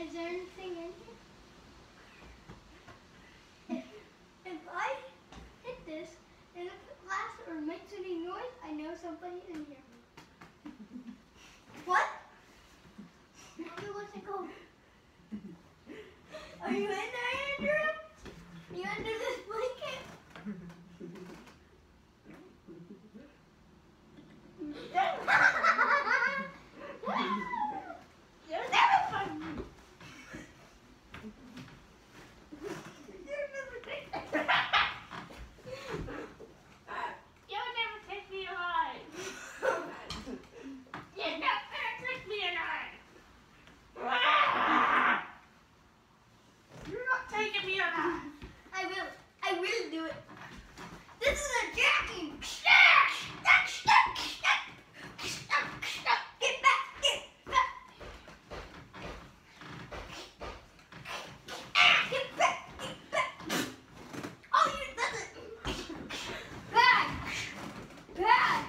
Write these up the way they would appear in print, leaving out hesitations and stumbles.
Is there anything in here? If I hit this, and if it lasts or makes any noise, I know somebody's in here. What? Mommy, what's it called? Are you in there, Andrew? You under this blanket? You're never fun. You'll never take You'll never take me alive. You're not gonna take me alive. You're not taking me alive. I will do it. This is a jacking. Get back, get back. Get back, get back. Oh, you does it. Bad. Bad.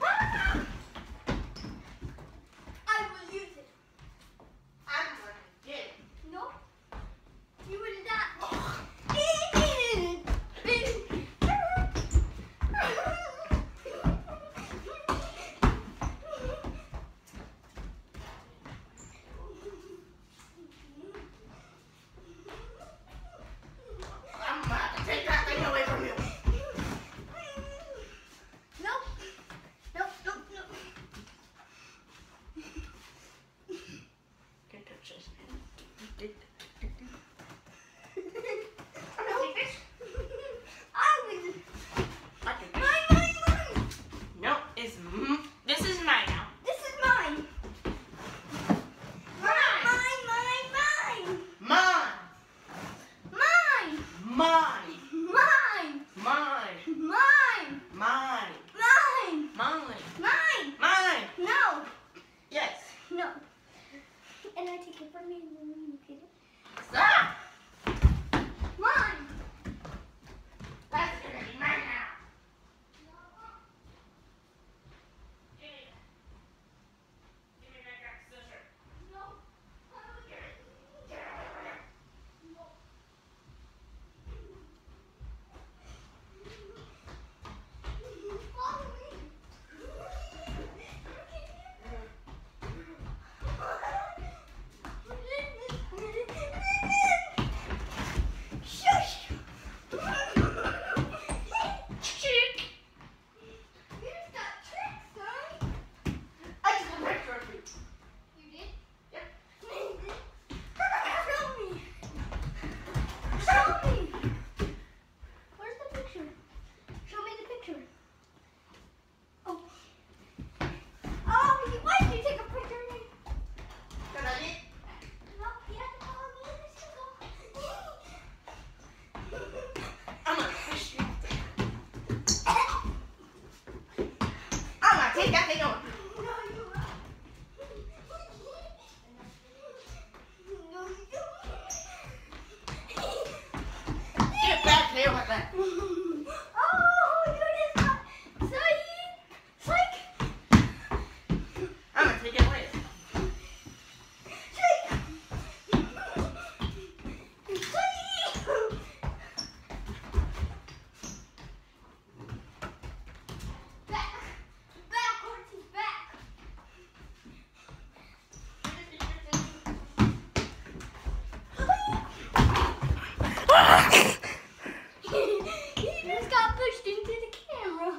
I will use it. I'm gonna get it. No. You will not. I'm about to take that thing away from you. Nope. Nope, nope, nope. Can't touch this. No, it's this is mine now. This is mine. Mine. Mine. Mine. Mine. Mine. Mine. Mine. Mine. Mine. Mine. Mine. Mine. No. Yes. No. And I take it from me and then you get it. Stop. Mine. That's gonna be mine now. Give me that scissor. No. Follow me. Shush. Chick. You just got tricked, son. I just got a picture of you. You did? Yep. Show me. Show me. Where's the picture? Show me the picture. Oh. Oh, why did you take a picture of me? Can I eat? No, you have to follow me in this circle. I'm gonna push you. I'm gonna take that thing over. No, you won't. No, you don't. Get back here with that. Oh, you just got psych. I'm gonna take it away. He just got pushed into the camera.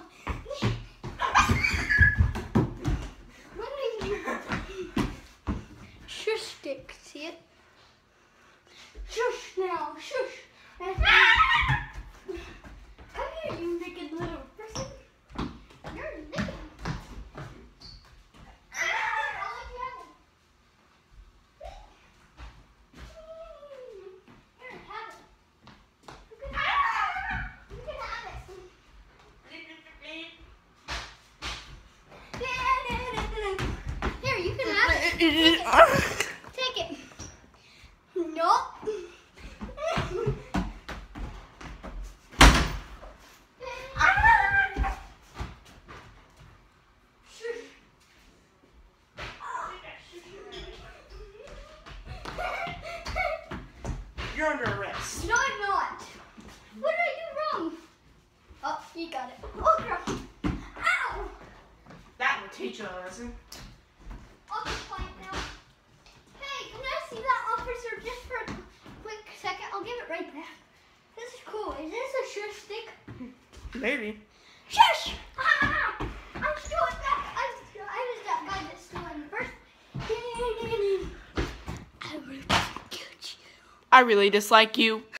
What are you? Shush stick, see it? Shush now, shush. Come here, you naked little person. You're naked. I'll let you have it. Here, have it. You can have it. Here, you can have it. Take it. Nope. Shush. You're under arrest. No, I'm not. What did I do wrong? Oh, you got it. Oh, girl. Ow! That would teach you a lesson. I'll just find now. Hey, can I see that officer just for a quick second? I'll give it right back. This is cool. Is this a sure stick? Maybe. Shush! Ah! I'm stealing back. I was that guy that stole it first. I really dislike you. I really dislike you.